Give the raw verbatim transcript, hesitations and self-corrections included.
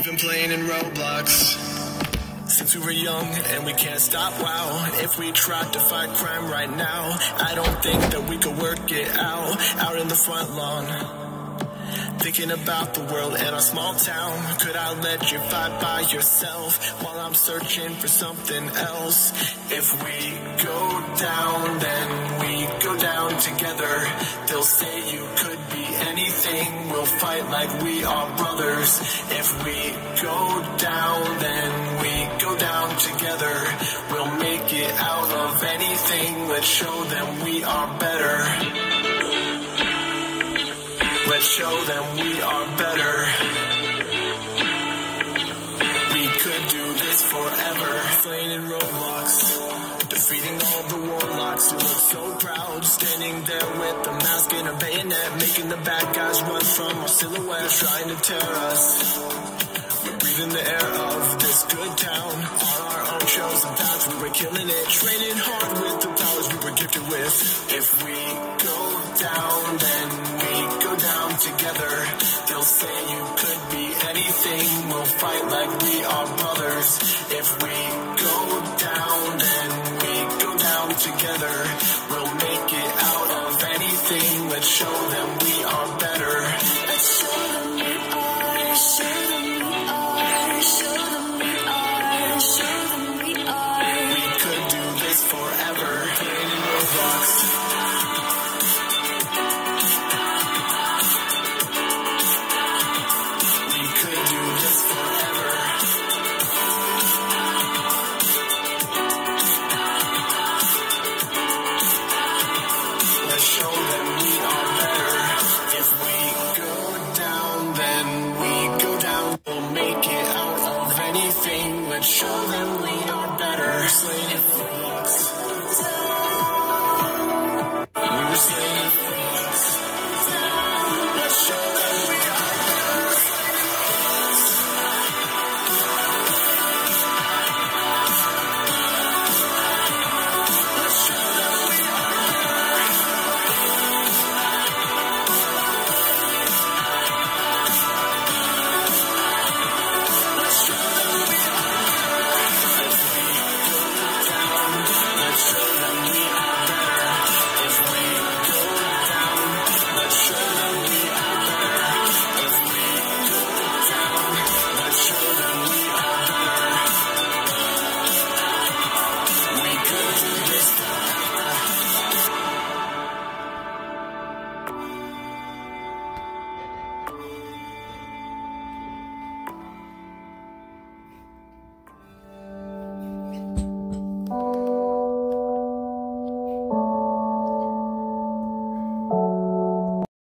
We've been playing in Roblox since we were young, and we can't stop, wow. If we tried to fight crime right now, I don't think that we could work it out. Out in the front lawn, thinking about the world and our small town. Could I let you fight by yourself while I'm searching for something else? If we go down, then we go down together. They'll say you could be anything. We'll fight like we are brothers. If we go down, then we go down together. We'll make it out of anything. Let's show them we are better. Let's show them we are better. We could do this forever. Playing in Roblox, defeating all the warlocks who look so proud. Standing there with a mask and a bayonet, making the bad guys run from our silhouette, trying to tear us. We're breathing the air of this good town. On our own shows and paths, we were killing it, training hard with the powers we were gifted with. If we go down, then we go down together. They'll say you could be anything. We'll fight like we are brothers. If we go down, then we go down together. We'll